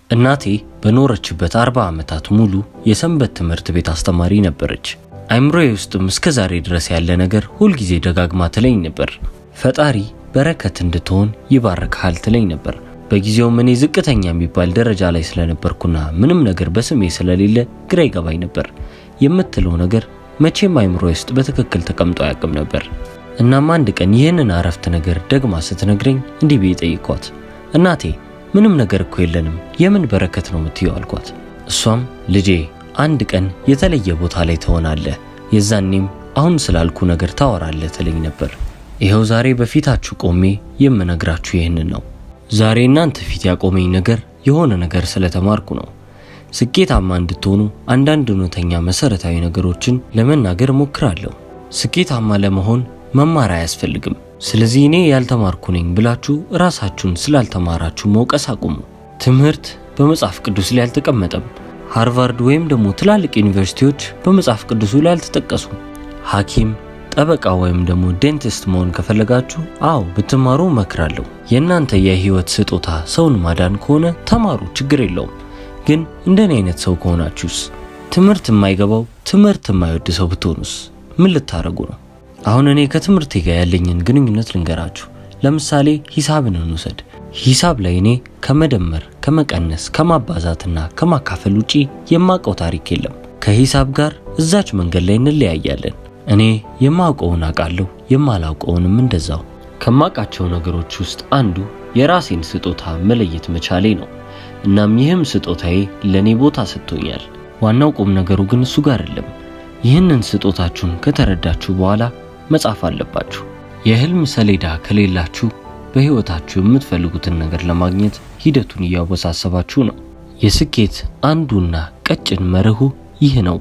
እናቴ በኖረችበት 40 ዓመታት ሙሉ የሰንበት ትምህርት ቤት አስተማሪ ነበረች። አይምሮዬ ውስጥም እስከ ዛሬ ድረስ ያለ ነገር ሁሉ ጊዜ ደጋግማ ትለኝ ነበር። ፈጣሪ በረከት እንድትሆን ይባርካል ትለኝ ነበር። በጊዜው እኔ ዝቅተኛ የሚባል ደረጃ ላይ ስለነበርኩና ምንም ነገር በስሜ ስለሌለ ግራ ይገባኝ ነበር። የምትለው ነገር መቼም አይምሮዬ ውስጥ በትክክል ተቀምጦ አያውቅም ነበር። እናም አንድ ቀን ይህንን አረፍተ ነገር ደግማ ስትነግረኝ እንዲህ ብዬ ጠይኳት፣ እናቴ ምንም ነገር እኮ የለንም የምን በረከት ነው የምትይው አልኳት። እሷም ልጄ አንድ ቀን የተለየ ቦታ ላይ ትሆናለህ፣ የዛኔም አሁን ስላልኩ ነገር ታወራለህ ትለኝ ነበር። ይሄው ዛሬ በፊታችሁ ቆሜ የምነግራችሁ ይሄንን ነው። ዛሬ እናንተ ፊት ያቆመኝ ነገር የሆነ ነገር ስለተማርኩ ነው። ስኬታማ እንድትሆኑ አንዳንድ እውነተኛ መሰረታዊ ነገሮችን ለመናገር ሞክራለሁ። ስኬታማ ለመሆን መማር አያስፈልግም። ስለዚህ እኔ ያልተማርኩ ነኝ ብላችሁ ራሳችሁን ስላልተማራችሁ መውቀስ አቁሙ። ትምህርት በመጽሐፍ ቅዱስ ላይ አልተቀመጠም። ሃርቫርድ ወይም ደግሞ ትላልቅ ዩኒቨርሲቲዎች በመጽሐፍ ቅዱስ ላይ አልተጠቀሱም። ሐኪም፣ ጠበቃ ወይም ደግሞ ዴንቲስት መሆን ከፈለጋችሁ አዎ ብትማሩ እመክራለሁ። የእናንተ የህይወት ስጦታ ሰውን ማዳን ከሆነ ተማሩ፣ ችግር የለውም። ግን እንደኔ አይነት ሰው ከሆናችሁስ፣ ትምህርት የማይገባው ትምህርት የማይወድ ሰው ብትሆኑስ ምን ልታረጉ ነው? አሁን እኔ ከትምህርቴ ጋር ያለኝን ግንኙነት ልንገራችሁ። ለምሳሌ ሂሳብን እንውሰድ። ሂሳብ ላይ እኔ ከመደመር፣ ከመቀነስ፣ ከማባዛትና ከማካፈል ውጪ የማውቀው ታሪክ የለም። ከሂሳብ ጋር እዛች መንገድ ላይ እንለያያለን። እኔ የማውቀውን አውቃለሁ፣ የማላውቀውንም እንደዛው። ከማውቃቸው ነገሮች ውስጥ አንዱ የራሴን ስጦታ መለየት መቻሌ ነው። እናም ይህም ስጦታዬ ለኔ ቦታ ሰጥቶኛል። ዋናው ቁም ነገሩ ግን እሱ ጋር አይደለም። ይህንን ስጦታችሁን ከተረዳችሁ በኋላ መጻፍ አለባችሁ። የህልም ሰሌዳ ከሌላችሁ በህይወታችሁ የምትፈልጉትን ነገር ለማግኘት ሂደቱን ያወሳሰባችሁ ነው። የስኬት አንዱና ቀጭን መርሁ ይህ ነው።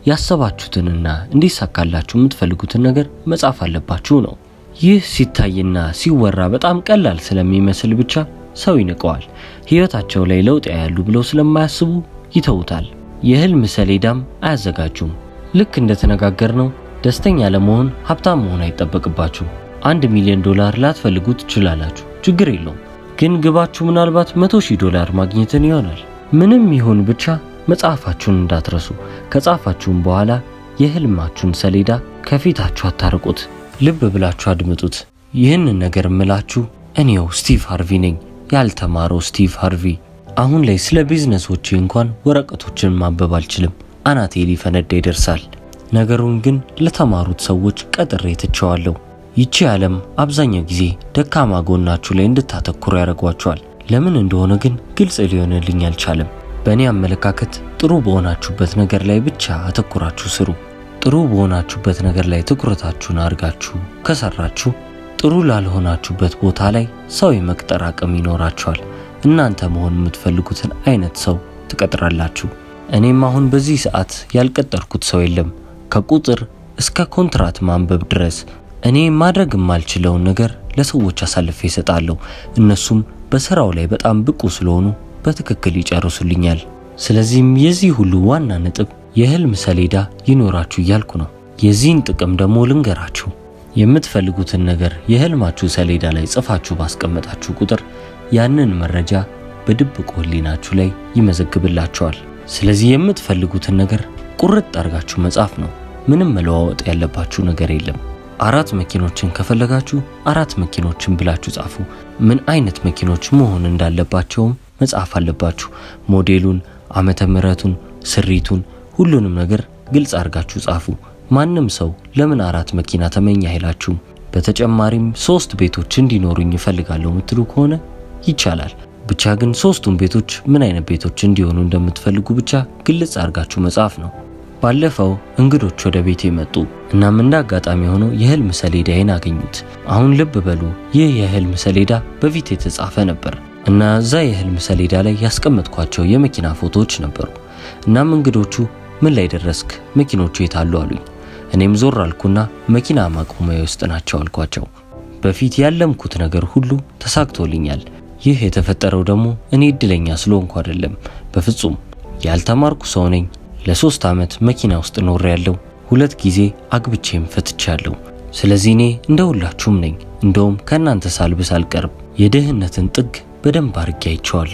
ያሰባችሁትንና እንዲሳካላችሁ የምትፈልጉትን ነገር መጻፍ አለባችሁ ነው። ይህ ሲታይና ሲወራ በጣም ቀላል ስለሚመስል ብቻ ሰው ይንቀዋል። ህይወታቸው ላይ ለውጥ ያያሉ ብለው ስለማያስቡ ይተውታል። የህልም ሰሌዳም አያዘጋጁም። ልክ እንደተነጋገርነው ደስተኛ ለመሆን ሀብታም መሆን አይጠበቅባችሁ። $1 ሚሊዮን ላትፈልጉ ትችላላችሁ፣ ችግር የለውም። ግን ግባችሁ ምናልባት $100,000 ማግኘትን ይሆናል። ምንም ይሁን ብቻ መጻፋችሁን እንዳትረሱ። ከጻፋችሁም በኋላ የህልማችሁን ሰሌዳ ከፊታችሁ አታርቁት። ልብ ብላችሁ አድምጡት። ይህንን ነገር ምላችሁ እኔው ስቲቭ ሃርቪ ነኝ፣ ያልተማረው ስቲቭ ሃርቪ። አሁን ላይ ስለ ቢዝነሶች እንኳን ወረቀቶችን ማንበብ አልችልም፣ አናቴ ሊፈነዳ ይደርሳል። ነገሩን ግን ለተማሩት ሰዎች ቀጥሬ ትቸዋለሁ። ይቺ ዓለም አብዛኛው ጊዜ ደካማ ጎናችሁ ላይ እንድታተኩሩ ያደርጓችኋል። ለምን እንደሆነ ግን ግልጽ ሊሆንልኝ አልቻለም። በእኔ አመለካከት ጥሩ በሆናችሁበት ነገር ላይ ብቻ አተኩራችሁ ስሩ። ጥሩ በሆናችሁበት ነገር ላይ ትኩረታችሁን አድርጋችሁ ከሰራችሁ ጥሩ ላልሆናችሁበት ቦታ ላይ ሰው የመቅጠር አቅም ይኖራችኋል። እናንተ መሆን የምትፈልጉትን አይነት ሰው ትቀጥራላችሁ። እኔም አሁን በዚህ ሰዓት ያልቀጠርኩት ሰው የለም። ከቁጥር እስከ ኮንትራት ማንበብ ድረስ እኔ ማድረግ የማልችለውን ነገር ለሰዎች አሳልፌ እሰጣለሁ። እነሱም በስራው ላይ በጣም ብቁ ስለሆኑ በትክክል ይጨርሱልኛል። ስለዚህም የዚህ ሁሉ ዋና ነጥብ የህልም ሰሌዳ ይኖራችሁ እያልኩ ነው። የዚህን ጥቅም ደግሞ ልንገራችሁ። የምትፈልጉትን ነገር የህልማችሁ ሰሌዳ ላይ ጽፋችሁ ባስቀመጣችሁ ቁጥር ያንን መረጃ በድብቅ ህሊናችሁ ላይ ይመዘግብላችኋል። ስለዚህ የምትፈልጉትን ነገር ቁርጥ አድርጋችሁ መጻፍ ነው። ምንም መለዋወጥ ያለባችሁ ነገር የለም። 4 መኪኖችን ከፈለጋችሁ 4 መኪኖችን ብላችሁ ጻፉ። ምን አይነት መኪኖች መሆን እንዳለባቸውም መጻፍ አለባችሁ። ሞዴሉን፣ ዓመተ ምህረቱን፣ ስሪቱን፣ ሁሉንም ነገር ግልጽ አድርጋችሁ ጻፉ። ማንም ሰው ለምን 4 መኪና ተመኛ አይላችሁም። በተጨማሪም 3 ቤቶች እንዲኖሩኝ እፈልጋለሁ የምትሉ ከሆነ ይቻላል። ብቻ ግን 3ቱም ቤቶች ምን አይነት ቤቶች እንዲሆኑ እንደምትፈልጉ ብቻ ግልጽ አድርጋችሁ መጻፍ ነው። ባለፈው እንግዶች ወደ ቤቴ መጡ። እናም እንዳጋጣሚ ሆኖ የህልም ሰሌዳዬን አገኙት። አሁን ልብ በሉ፣ ይህ የህልም ሰሌዳ በፊት የተጻፈ ነበር እና እዛ የህልም ሰሌዳ ላይ ያስቀመጥኳቸው የመኪና ፎቶዎች ነበሩ። እናም እንግዶቹ ምን ላይ ደረስክ? መኪኖቹ የታሉ አሉኝ። እኔም ዞር አልኩና መኪና ማቆሚያ ውስጥ ናቸው አልኳቸው። በፊት ያለምኩት ነገር ሁሉ ተሳክቶልኛል። ይህ የተፈጠረው ደግሞ እኔ እድለኛ ስለሆንኩ አይደለም፣ በፍጹም። ያልተማርኩ ሰው ነኝ። ለ3 ዓመት መኪና ውስጥ ኖሬያለሁ። 2 ጊዜ አግብቼም ፈትቻለሁ። ስለዚህ እኔ እንደሁላችሁም ነኝ። እንደውም ከናንተ ሳልብስ አልቀርብ። የደህነትን ጥግ በደንብ አርጌ አይቼዋለሁ።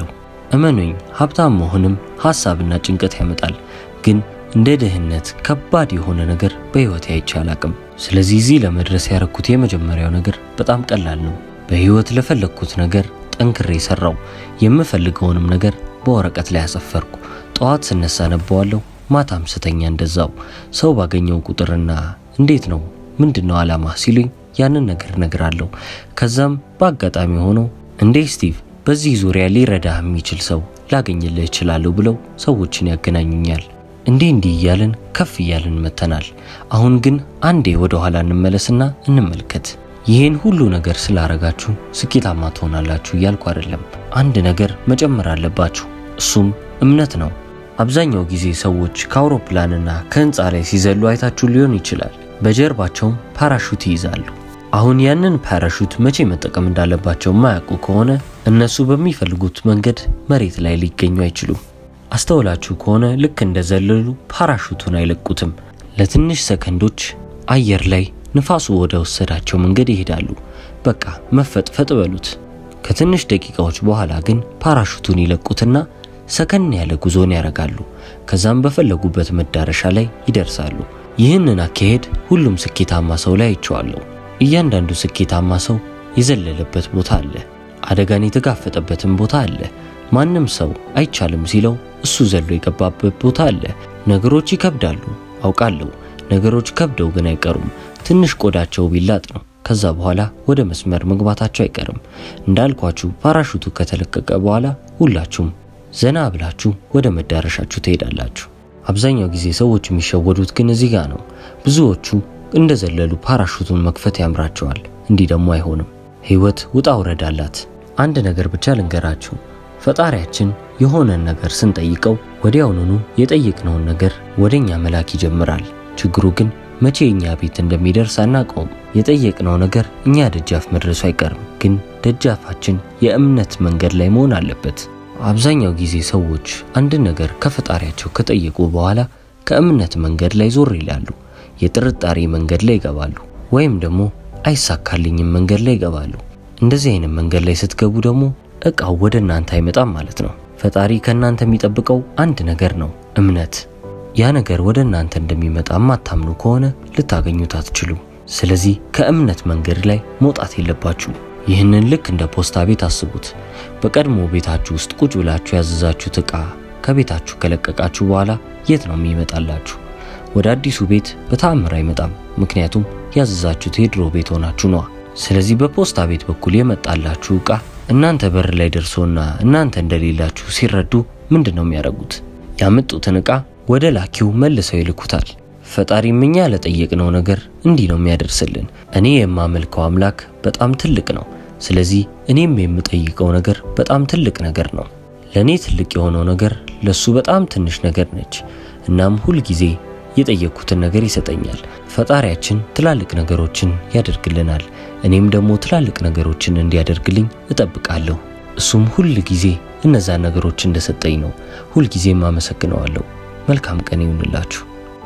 እመኑኝ ሀብታም መሆንም ሐሳብና ጭንቀት ያመጣል ግን እንደ ድህነት ከባድ የሆነ ነገር በህይወቴ አይቼ አላቅም ስለዚህ እዚህ ለመድረስ ያረኩት የመጀመሪያው ነገር በጣም ቀላል ነው በህይወት ለፈለኩት ነገር ጠንክሬ ሰራው የምፈልገውንም ነገር በወረቀት ላይ አሰፈርኩ ጧት ስነሳ ነበዋለሁ ማታም ስተኛ እንደዛው ሰው ባገኘው ቁጥርና እንዴት ነው ምንድነው አላማ ሲሉኝ ያንን ነገር ነግራለሁ ከዛም በአጋጣሚ ሆኖ እንዴ ስቲቭ በዚህ ዙሪያ ሊረዳህ የሚችል ሰው ላገኝልህ ይችላል ብለው ሰዎችን ያገናኙኛል እንዴ ይያልን ከፍ ይያልን መተናል አሁን ግን አንዴ ወደ ኋላ እንመለስና እንመልከት ይሄን ሁሉ ነገር ስላረጋችሁ ስኬታማ ትሆናላችሁ ያልኩ አይደለም አንድ ነገር መጨመር አለባችሁ እሱም እምነት ነው አብዛኛው ጊዜ ሰዎች ከአውሮፕላንና ከህንጻ ላይ ሲዘሉ አይታችሁ ሊሆን ይችላል በጀርባቸው ፓራሹት ይይዛሉ አሁን ያንን ፓራሹት መቼ መጠቀም እንዳለባቸው ማያውቁ ከሆነ እነሱ በሚፈልጉት መንገድ መሬት ላይ ሊገኙ አይችሉም አስተውላችሁ ከሆነ ልክ እንደዘለሉ ፓራሹቱን አይለቁትም ለትንሽ ሰከንዶች አየር ላይ ንፋሱ ወደ ወሰዳቸው መንገድ ይሄዳሉ በቃ መፈጥፈጥ በሉት ከትንሽ ደቂቃዎች በኋላ ግን ፓራሹቱን ይለቁትና ሰከን ያለ ጉዞን ያረጋሉ ከዛም በፈለጉበት መዳረሻ ላይ ይደርሳሉ ይህንን አካሄድ ሁሉም ስኬታማ ሰው ላይ አይቻለሁ እያንዳንዱ ስኬታማ ሰው የዘለለበት ቦታ አለ አደጋን የተጋፈጠበትም ቦታ አለ ማንንም ሰው አይቻልም ሲለው እሱ ዘሎ የገባበት ቦታ አለ ነገሮች ይከብዳሉ አውቃለሁ ነገሮች ከብደው ግን አይቀሩም ትንሽ ቆዳቸው ቢላጥ ነው ከዛ በኋላ ወደ መስመር መግባታቸው አይቀርም እንዳልኳችሁ ፓራሹቱ ከተለቀቀ በኋላ ሁላችሁም ዘና ብላችሁ ወደ መዳረሻችሁ ትሄዳላችሁ አብዛኛው ጊዜ ሰዎች የሚሸወዱት ግን እዚህ ጋር ነው ብዙዎቹ እንደዘለሉ ፓራሹቱን መክፈት ያምራቸዋል እንዲህ ደግሞ አይሆንም ህይወት ውጣ ውረዳላት አንድ ነገር ብቻ ልንገራችሁ ፈጣሪያችን የሆነን ነገር ስንጠይቀው ወዲያውኑ የጠየቅነውን ነገር ወደኛ መላክ ይጀምራል ችግሩ ግን መቼ እኛ ቤት እንደሚደርስ አናውቀውም የጠየቅነው ነገር እኛ ደጃፍ መድረሱ አይቀርም ግን ደጃፋችን የእምነት መንገድ ላይ መሆን አለበት አብዛኛው ጊዜ ሰዎች አንድ ነገር ከፈጣሪያቸው ከጠየቁ በኋላ ከእምነት መንገድ ላይ ዞር ይላሉ የጥርጣሬ መንገድ ላይ ይገባሉ ወይም ደግሞ አይሳካልኝም መንገድ ላይ ይገባሉ እንደዚህ አይነት መንገድ ላይ ስትገቡ ደግሞ እቃው ወደናንተ አይመጣም ማለት ነው ፈጣሪ ከናንተ የሚጠብቀው አንድ ነገር ነው እምነት ያ ነገር ወደናንተ እንደሚመጣ ማታምኑ ከሆነ ልታገኙት አትችሉም ስለዚህ ከእምነት መንገድ ላይ መውጣት የለባችሁ ይህንን ልክ እንደ ፖስታ ቤት አስቡት በቀድሞ ቤታችሁ ውስጥ ቁጭ ብላችሁ ያዘዛችሁት እቃ ከቤታችሁ ከለቀቃችሁ በኋላ የት ነው የሚመጣላችሁ ወደ አዲሱ ቤት በተአምር አይመጣም ምክንያቱም ያዘዛችሁት የድሮ ቤት ሆናችሁ ነው ስለዚህ በፖስታ ቤት በኩል የመጣላችሁ እቃ እናንተ በር ላይ ደርሶና እናንተ እንደሌላችሁ ሲረዱ ምንድነው የሚያደርጉት ያመጡትን እቃ ወደ ላኪው መልሰው ይልኩታል ፈጣሪ ምኛ ለጠየቅነው ነገር እንዲህ ነው የሚያደርስልን እኔ የማመልከው አምላክ በጣም ትልቅ ነው ስለዚህ እኔም የምጠይቀው ነገር በጣም ትልቅ ነገር ነው ለኔ ትልቅ የሆነው ነገር ለሱ በጣም ትንሽ ነገር ነች እናም ሁሉ ጊዜ የጠየቁትን ነገር ይሰጠኛል ፈጣሪያችን ትላልቅ ነገሮችን ያደርግልናል እኔም ደግሞ ትላልቅ ነገሮችን እንዲያደርግልኝ እጠብቃለሁ እሱም ሁሉ ጊዜ እነዛ ነገሮች እንደሰጠኝ ነው ሁሉ ጊዜ ማመሰግነዋለሁ መልካም ቀን ይሁንላችሁ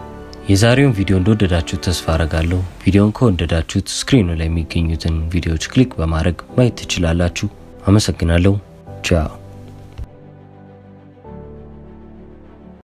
የዛሬውን ቪዲዮ እንደወደዳችሁት ተስፋ አረጋለሁ ቪዲዮን ከወደዳችሁት ስክሪኑ ላይ የሚገኙትን ቪዲዮዎች ክሊክ በማድረግ ማየት ትችላላችሁ አመሰግናለሁ ቻው